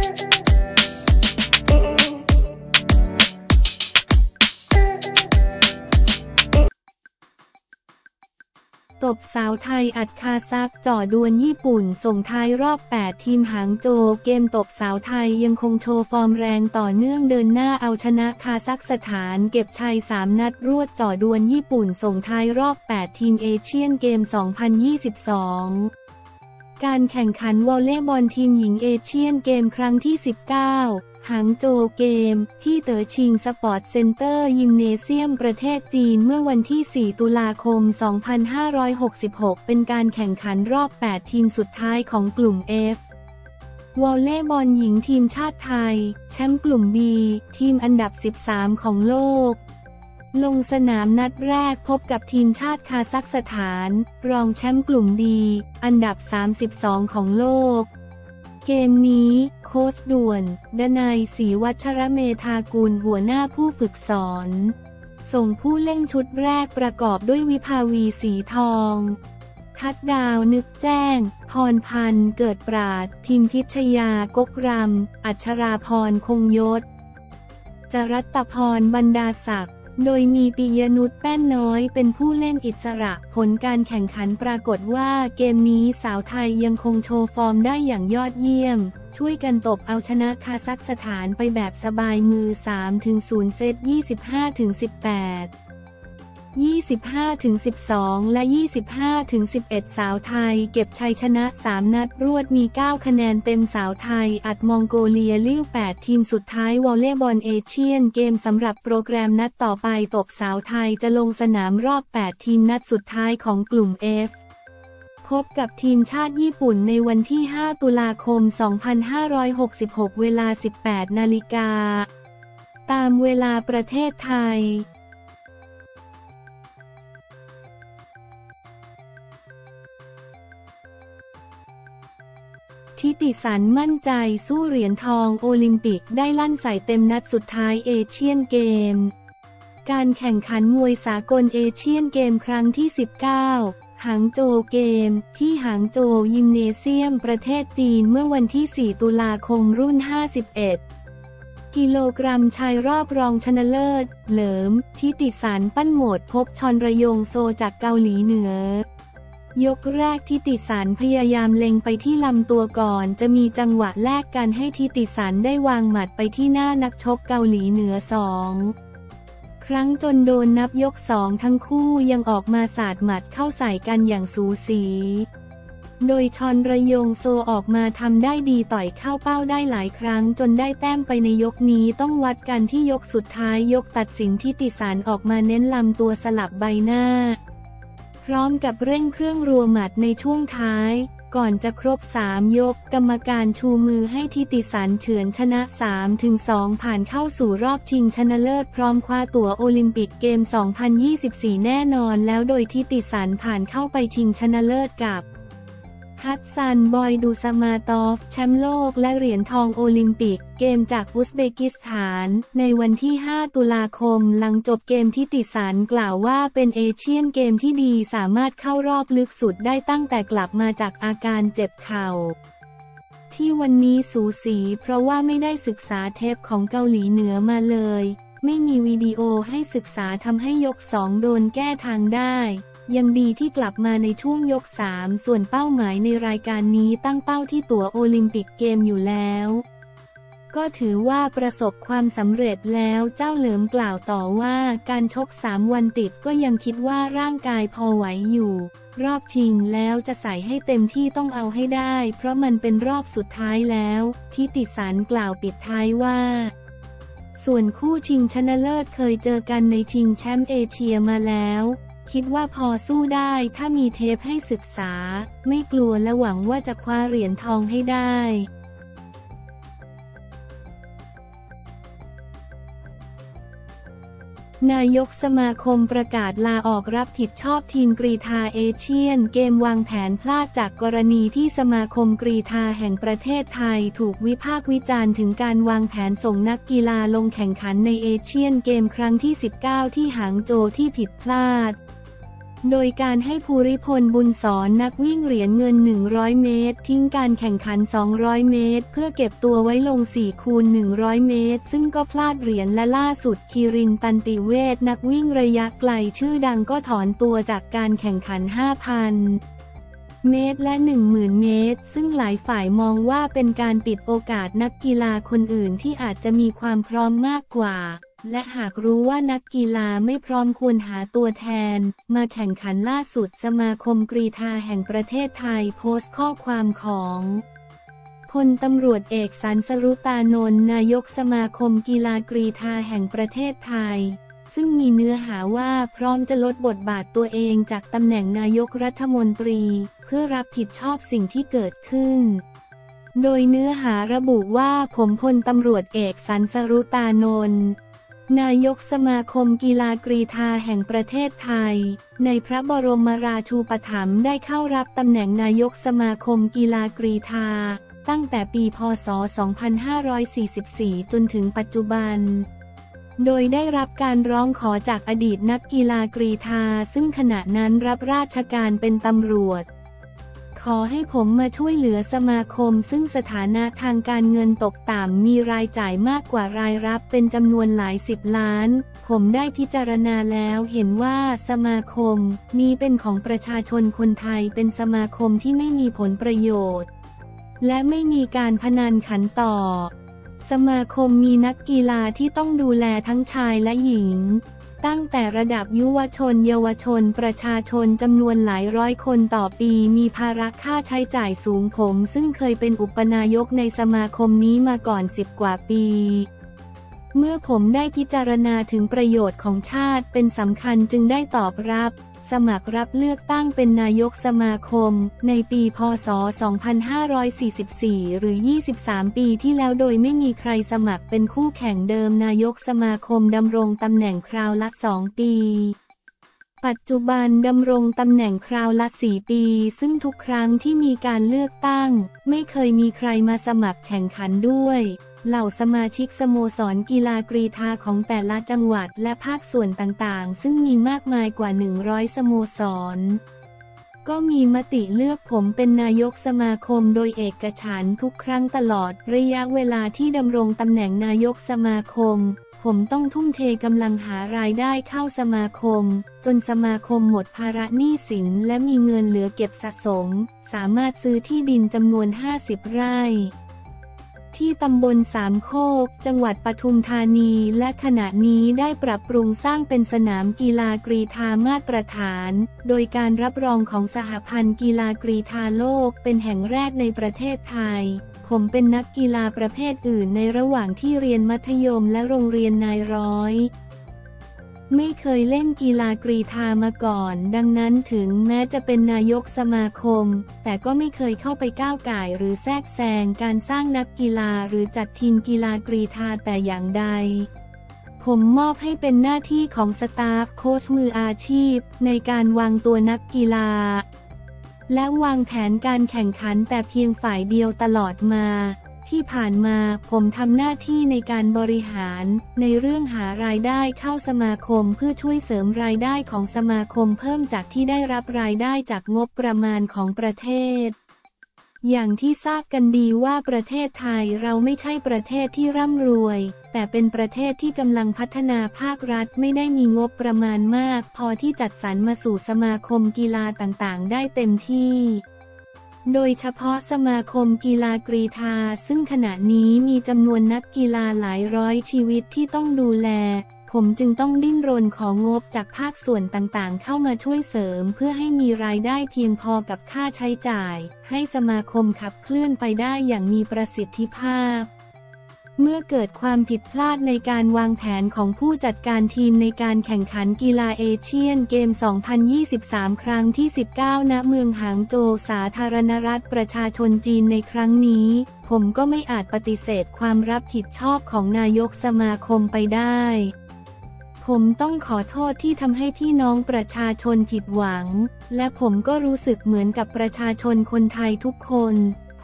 ตบสาวไทยอัดคาซัคจ่อดวลญี่ปุ่นส่งท้ายรอบ 8 ทีมหางโจวเกมตบสาวไทยยังคงโชว์ฟอร์มแรงต่อเนื่องเดินหน้าเอาชนะคาซัคสถานเก็บชัย3 นัดรวดจ่อดวลญี่ปุ่นส่งท้ายรอบ 8 ทีมเอเชียนเกม 2022 การแข่งขันวอลเลย์บอลทีมหญิงเอเชียนเกมครั้งที่ 19หางโจวเกมที่เต๋อชิงสปอร์ตเซ็นเตอร์ยิมเนเซียมประเทศจีนเมื่อวันที่ 4 ตุลาคม 2566 เป็นการแข่งขันรอบ 8 ทีมสุดท้ายของกลุ่ม F วอลเลย์บอลหญิงทีมชาติไทยแชมป์กลุ่ม B ทีมอันดับ 13 ของโลกลงสนามนัดแรกพบกับทีมชาติคาซัคสถานรองแชมป์กลุ่ม D อันดับ 32 ของโลกเกมนี้โค้ชด่วนดนัย ศรีวัชรเมธากุลหัวหน้าผู้ฝึกสอนส่งผู้เล่นชุดแรกประกอบด้วยวิภาวีสีทองทัดดาวนึกแจ้งพรพันธ์เกิดปราดพิมพิชยากกรำอัชราพรคงยศจรัตพรบรรดาศักดิ์โดยมีปิยนุชแป้นน้อยเป็นผู้เล่นอิสระผลการแข่งขันปรากฏว่าเกมนี้สาวไทยยังคงโชว์ฟอร์มได้อย่างยอดเยี่ยมช่วยกันตบเอาชนะคาซัคสถานไปแบบสบายมือ 3-0 เซต 25-18 25-12 และ 25-11 สาวไทยเก็บชัยชนะ 3 นัดรวดมี 9 คะแนนเต็มสาวไทยอัดมองโกเลียลิ่ว 8 ทีมสุดท้ายวอลเลย์บอลเอเชียนเกมสำหรับโปรแกรมนัดต่อไปตบสาวไทยจะลงสนามรอบ 8 ทีมนัดสุดท้ายของกลุ่ม F พบกับทีมชาติญี่ปุ่นในวันที่ 5 ตุลาคม 2566 เวลา 18 นาฬิกาตามเวลาประเทศไทยทิติสันมั่นใจสู้เหรียญทองโอลิมปิกได้ลั่นใส่เต็มนัดสุดท้ายเอเชียนเกมการแข่งขันมวยสากลเอเชียนเกมครั้งที่ 19 หางโจวเกมที่หางโจวยิมเนเซียมประเทศจีนเมื่อวันที่ 4 ตุลาคมรุ่น 51 กิโลกรัมชายรอบรองชนะเลิศเหลิมทิติสันปั้นโหมดพบชอนระยงโซจากเกาหลีเหนือยกแรกทิติสันพยายามเล็งไปที่ลำตัวก่อนจะมีจังหวะแลกกันให้ทิติสันได้วางหมัดไปที่หน้านักชกเกาหลีเหนือ2 ครั้งจนโดนนับยก 2ทั้งคู่ยังออกมาสาดหมัดเข้าใส่กันอย่างสูสีโดยชอนระยงโซออกมาทำได้ดีต่อยเข้าเป้าได้หลายครั้งจนได้แต้มไปในยกนี้ต้องวัดกันที่ยกสุดท้ายยกตัดสินทิติสันออกมาเน้นลำตัวสลับใบหน้าพร้อมกับเร่งเครื่องรัวหมัดในช่วงท้ายก่อนจะครบ3 ยกกรรมการชูมือให้ทิติสันเฉือนชนะ 3-2 ผ่านเข้าสู่รอบชิงชนะเลิศพร้อมคว้าตั๋วโอลิมปิกเกม 2024 แน่นอนแล้วโดยทิติสันผ่านเข้าไปชิงชนะเลิศกับฮัสซันบอยดูซามาตอฟแชมป์โลกและเหรียญทองโอลิมปิกเกมจากอุซเบกิสถานในวันที่ 5 ตุลาคมหลังจบเกมทิติสันกล่าวว่าเป็นเอเชียนเกมที่ดีสามารถเข้ารอบลึกสุดได้ตั้งแต่กลับมาจากอาการเจ็บเข่าที่วันนี้สูสีเพราะว่าไม่ได้ศึกษาเทปของเกาหลีเหนือมาเลยไม่มีวิดีโอให้ศึกษาทำให้ยก 2 โดนแก้ทางได้ยังดีที่กลับมาในช่วงยก 3ส่วนเป้าหมายในรายการนี้ตั้งเป้าที่ตั๋วโอลิมปิกเกมอยู่แล้วก็ถือว่าประสบความสำเร็จแล้วเจ้าเหลิมกล่าวต่อว่าการชก3 วันติดก็ยังคิดว่าร่างกายพอไหวอยู่รอบชิงแล้วจะใส่ให้เต็มที่ต้องเอาให้ได้เพราะมันเป็นรอบสุดท้ายแล้วทิติสันกล่าวปิดท้ายว่าส่วนคู่ชิงชนะเลิศเคยเจอกันในชิงแชมป์เอเชียมาแล้วคิดว่าพอสู้ได้ถ้ามีเทปให้ศึกษาไม่กลัวและหวังว่าจะคว้าเหรียญทองให้ได้นายกสมาคมประกาศลาออกรับผิดชอบทีมกรีฑาเอเชียนเกมวางแผนพลาดจากกรณีที่สมาคมกรีฑาแห่งประเทศไทยถูกวิพากษ์วิจารณ์ถึงการวางแผนส่งนักกีฬาลงแข่งขันในเอเชียนเกมครั้งที่ 19 ที่หางโจวที่ผิดพลาดโดยการให้ภูริพลบุญสอนนักวิ่งเหรียญเงิน100เมตรทิ้งการแข่งขัน200เมตรเพื่อเก็บตัวไว้ลง4คูณ100เมตรซึ่งก็พลาดเหรียญและล่าสุดคีรินตันติเวชนักวิ่งระยะไกลชื่อดังก็ถอนตัวจากการแข่งขัน 5,000 เมตรและ 10,000 เมตรซึ่งหลายฝ่ายมองว่าเป็นการปิดโอกาสนักกีฬาคนอื่นที่อาจจะมีความพร้อมมากกว่าและหากรู้ว่านักกีฬาไม่พร้อมควรหาตัวแทนมาแข่งขันล่าสุดสมาคมกรีฑาแห่งประเทศไทยโพสต์ข้อความของพลตำรวจเอกสันสรุตานนท์นายกสมาคมกีฬากรีฑาแห่งประเทศไทยซึ่งมีเนื้อหาว่าพร้อมจะลดบทบาทตัวเองจากตำแหน่งนายกรัฐมนตรีเพื่อรับผิดชอบสิ่งที่เกิดขึ้นโดยเนื้อหาระบุว่าผมพลตำรวจเอกสันสรุตานนท์นายกสมาคมกีฬากรีฑาแห่งประเทศไทยในพระบรมราชูปถัมภ์ได้เข้ารับตำแหน่งนายกสมาคมกีฬากรีฑาตั้งแต่ปีพ.ศ. 2544 จนถึงปัจจุบันโดยได้รับการร้องขอจากอดีตนักกีฬากรีฑาซึ่งขณะนั้นรับราชการเป็นตำรวจขอให้ผมมาช่วยเหลือสมาคมซึ่งสถานะทางการเงินตกต่ำมีรายจ่ายมากกว่ารายรับเป็นจำนวนหลาย10 ล้านผมได้พิจารณาแล้วเห็นว่าสมาคมนี้เป็นของประชาชนคนไทยเป็นสมาคมที่ไม่มีผลประโยชน์และไม่มีการพนันขันต่อสมาคมมีนักกีฬาที่ต้องดูแลทั้งชายและหญิงตั้งแต่ระดับยุวชนเยาวชนประชาชนจำนวนหลายร้อยคนต่อปีมีภาระค่าใช้จ่ายสูงผมซึ่งเคยเป็นอุปนายกในสมาคมนี้มาก่อน10 กว่าปีเมื่อผมได้พิจารณาถึงประโยชน์ของชาติเป็นสำคัญจึงได้ตอบรับสมัครรับเลือกตั้งเป็นนายกสมาคมในปีพ.ศ. 2544 หรือ 23 ปีที่แล้วโดยไม่มีใครสมัครเป็นคู่แข่งเดิมนายกสมาคมดำรงตำแหน่งคราวละ 2 ปีปัจจุบันดำรงตำแหน่งคราวละ 4 ปีซึ่งทุกครั้งที่มีการเลือกตั้งไม่เคยมีใครมาสมัครแข่งขันด้วยเหล่าสมาชิกสโมสรกีฬากรีฑาของแต่ละจังหวัดและภาคส่วนต่างๆซึ่งมีมากมายกว่า100 สโมสรก็มีมติเลือกผมเป็นนายกสมาคมโดยเอกฉันท์ทุกครั้งตลอดระยะเวลาที่ดำรงตำแหน่งนายกสมาคมผมต้องทุ่มเทกำลังหารายได้เข้าสมาคมจนสมาคมหมดภาระหนี้สินและมีเงินเหลือเก็บสะสมสามารถซื้อที่ดินจำนวน50 ไร่ที่ตำบลสามโคกจังหวัดปทุมธานีและขณะนี้ได้ปรับปรุงสร้างเป็นสนามกีฬากรีฑามาตรฐานโดยการรับรองของสหพันธ์กีฬากรีฑาโลกเป็นแห่งแรกในประเทศไทยผมเป็นนักกีฬาประเภทอื่นในระหว่างที่เรียนมัธยมและโรงเรียนนายร้อยไม่เคยเล่นกีฬากรีฑามาก่อนดังนั้นถึงแม้จะเป็นนายกสมาคมแต่ก็ไม่เคยเข้าไปก้าวก่ายหรือแทรกแซงการสร้างนักกีฬาหรือจัดทีมกีฬากรีฑาแต่อย่างใดผมมอบให้เป็นหน้าที่ของสตาฟโค้ชมืออาชีพในการวางตัวนักกีฬาและวางแผนการแข่งขันแต่เพียงฝ่ายเดียวตลอดมาที่ผ่านมาผมทำหน้าที่ในการบริหารในเรื่องหารายได้เข้าสมาคมเพื่อช่วยเสริมรายได้ของสมาคมเพิ่มจากที่ได้รับรายได้จากงบประมาณของประเทศอย่างที่ทราบกันดีว่าประเทศไทยเราไม่ใช่ประเทศที่ร่ำรวยแต่เป็นประเทศที่กำลังพัฒนาภาครัฐไม่ได้มีงบประมาณมากพอที่จัดสรรมาสู่สมาคมกีฬาต่างๆได้เต็มที่โดยเฉพาะสมาคมกีฬากรีฑาซึ่งขณะนี้มีจำนวนนักกีฬาหลายร้อยชีวิตที่ต้องดูแลผมจึงต้องดิ้นรนของงบจากภาคส่วนต่างๆเข้ามาช่วยเสริมเพื่อให้มีรายได้เพียงพอกับค่าใช้จ่ายให้สมาคมขับเคลื่อนไปได้อย่างมีประสิทธิภาพเมื่อเกิดความผิดพลาดในการวางแผนของผู้จัดการทีมในการแข่งขันกีฬาเอเชียนเกม 2023 ครั้งที่ 19 ณ เมืองหางโจวสาธารณรัฐประชาชนจีนในครั้งนี้ผมก็ไม่อาจปฏิเสธความรับผิดชอบของนายกสมาคมไปได้ผมต้องขอโทษที่ทำให้พี่น้องประชาชนผิดหวังและผมก็รู้สึกเหมือนกับประชาชนคนไทยทุกคนผ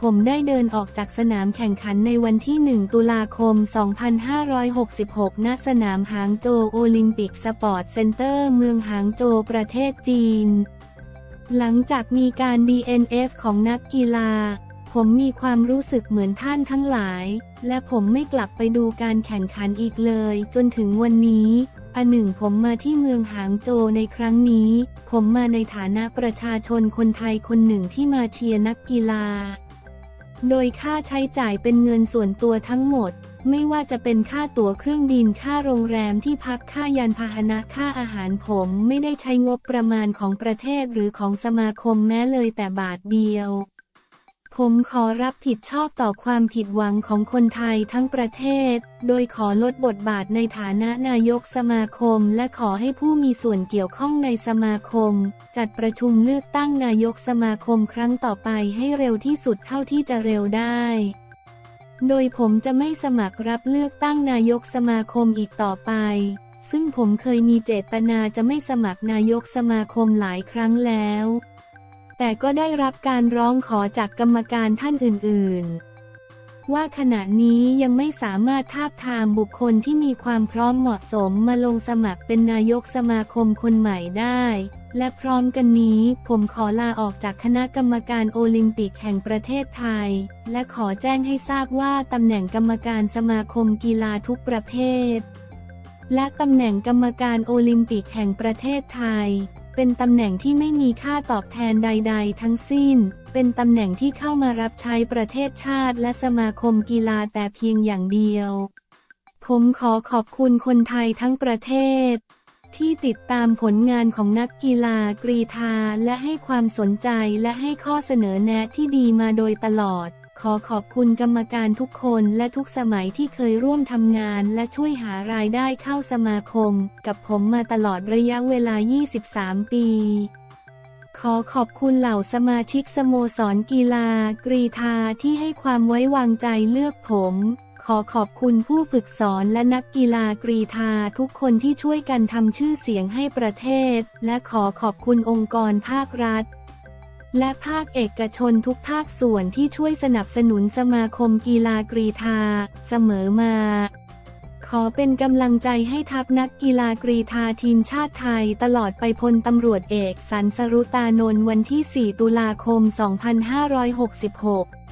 ผมได้เดินออกจากสนามแข่งขันในวันที่ 1 ตุลาคม 2566 ณ สนามหางโจวโอลิมปิกสปอร์ตเซ็นเตอร์เมืองหางโจวประเทศจีนหลังจากมีการ DNF ของนักกีฬาผมมีความรู้สึกเหมือนท่านทั้งหลายและผมไม่กลับไปดูการแข่งขันอีกเลยจนถึงวันนี้ผมมาที่เมืองหางโจวในครั้งนี้ผมมาในฐานะประชาชนคนไทยคนหนึ่งที่มาเชียร์นักกีฬาโดยค่าใช้จ่ายเป็นเงินส่วนตัวทั้งหมดไม่ว่าจะเป็นค่าตั๋วเครื่องบินค่าโรงแรมที่พักค่ายานพาหนะค่าอาหารผมไม่ได้ใช้งบประมาณของประเทศหรือของสมาคมแม้เลยแต่บาทเดียวผมขอรับผิดชอบต่อความผิดหวังของคนไทยทั้งประเทศโดยขอลดบทบาทในฐานะนายกสมาคมและขอให้ผู้มีส่วนเกี่ยวข้องในสมาคมจัดประชุมเลือกตั้งนายกสมาคมครั้งต่อไปให้เร็วที่สุดเท่าที่จะเร็วได้โดยผมจะไม่สมัครรับเลือกตั้งนายกสมาคมอีกต่อไปซึ่งผมเคยมีเจตนาจะไม่สมัครนายกสมาคมหลายครั้งแล้วแต่ก็ได้รับการร้องขอจากกรรมการท่านอื่นๆว่าขณะนี้ยังไม่สามารถทาบทามบุคคลที่มีความพร้อมเหมาะสมมาลงสมัครเป็นนายกสมาคมคนใหม่ได้และพร้อมกันนี้ผมขอลาออกจากคณะกรรมการโอลิมปิกแห่งประเทศไทยและขอแจ้งให้ทราบว่าตำแหน่งกรรมการสมาคมกีฬาทุกประเภทและตำแหน่งกรรมการโอลิมปิกแห่งประเทศไทยเป็นตำแหน่งที่ไม่มีค่าตอบแทนใดๆทั้งสิ้นเป็นตำแหน่งที่เข้ามารับใช้ประเทศชาติและสมาคมกีฬาแต่เพียงอย่างเดียวผมขอขอบคุณคนไทยทั้งประเทศที่ติดตามผลงานของนักกีฬากรีฑาและให้ความสนใจและให้ข้อเสนอแนะที่ดีมาโดยตลอดขอขอบคุณกรรมการทุกคนและทุกสมัยที่เคยร่วมทำงานและช่วยหารายได้เข้าสมาคมกับผมมาตลอดระยะเวลา 23 ปีขอขอบคุณเหล่าสมาชิกสโมสรกีฬากรีฑาที่ให้ความไว้วางใจเลือกผมขอขอบคุณผู้ฝึกสอนและนักกีฬากรีฑาทุกคนที่ช่วยกันทำชื่อเสียงให้ประเทศและขอขอบคุณองค์กรภาครัฐและภาคเอกชนทุกภาคส่วนที่ช่วยสนับสนุนสมาคมกีฬากรีฑาเสมอมาขอเป็นกำลังใจให้ทัพนักกีฬากรีฑาทีมชาติไทยตลอดไปพลตำรวจเอกสันสรุตานนท์วันที่ 4 ตุลาคม 2566